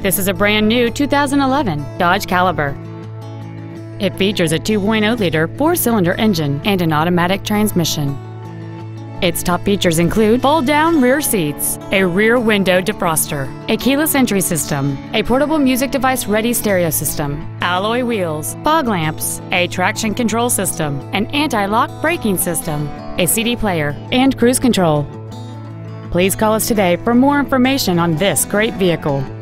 This is a brand new 2011 Dodge Caliber. It features a 2.0-liter four-cylinder engine and an automatic transmission. Its top features include fold-down rear seats, a rear window defroster, a keyless entry system, a portable music device ready stereo system, alloy wheels, fog lamps, a traction control system, an anti-lock braking system, a CD player, and cruise control. Please call us today for more information on this great vehicle.